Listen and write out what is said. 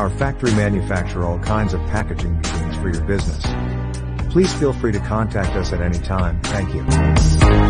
Our factory manufacture all kinds of packaging machines for your business. Please feel free to contact us at any time. Thank you.